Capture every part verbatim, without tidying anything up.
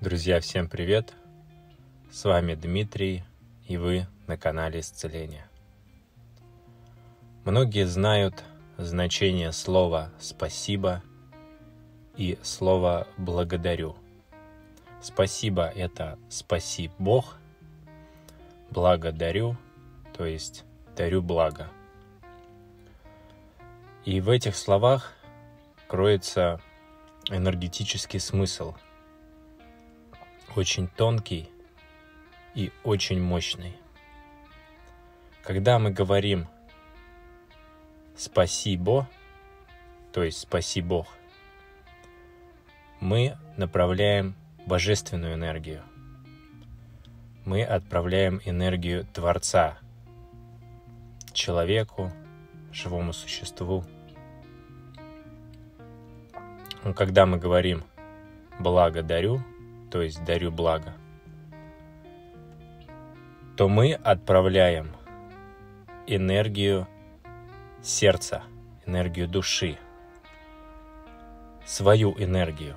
Друзья, всем привет! С вами Дмитрий, и вы на канале Исцеления. Многие знают значение слова «спасибо» и слова «благодарю». Спасибо — это «спаси Бог», благодарю, то есть дарю благо. И в этих словах кроется энергетический смысл, очень тонкий и очень мощный. Когда мы говорим «спасибо», то есть «спаси Бог», мы направляем божественную энергию. Мы отправляем энергию Творца человеку, живому существу. Но когда мы говорим «благодарю», то есть дарю благо, то мы отправляем энергию сердца, энергию души, свою энергию.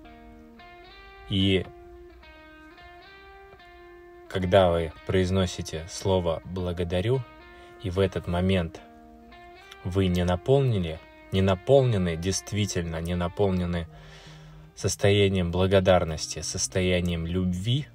И когда вы произносите слово «благодарю», и в этот момент вы не наполнили, не наполнены, действительно не наполнены состоянием благодарности, состоянием любви,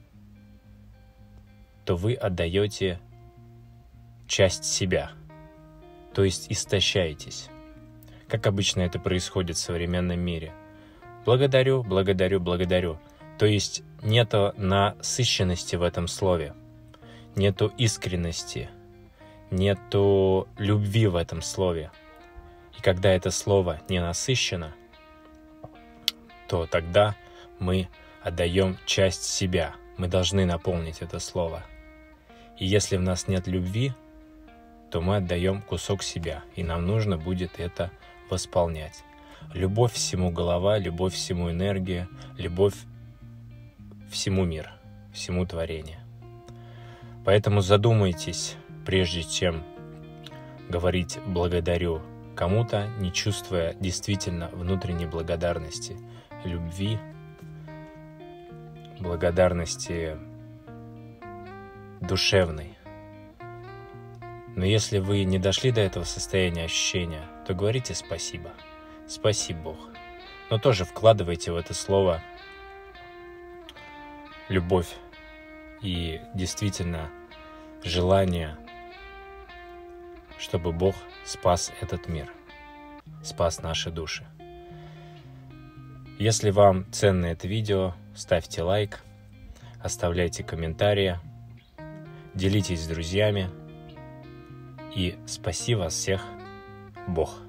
то вы отдаете часть себя, то есть истощаетесь. Как обычно это происходит в современном мире. Благодарю, благодарю, благодарю. То есть нету насыщенности в этом слове, нету искренности, нету любви в этом слове. И когда это слово не насыщено, то тогда мы отдаем часть себя. Мы должны наполнить это слово. И если в нас нет любви, то мы отдаем кусок себя, и нам нужно будет это восполнять. Любовь всему голова, любовь всему энергия, любовь всему мир, всему творению. Поэтому задумайтесь, прежде чем говорить «благодарю» кому-то, не чувствуя действительно внутренней благодарности, любви, благодарности душевной. Но если вы не дошли до этого состояния ощущения, то говорите «спасибо», «спаси Бог». Но тоже вкладывайте в это слово любовь и действительно желание, чтобы Бог спас этот мир, спас наши души. Если вам ценно это видео, ставьте лайк, оставляйте комментарии, делитесь с друзьями, и спаси вас всех Бог.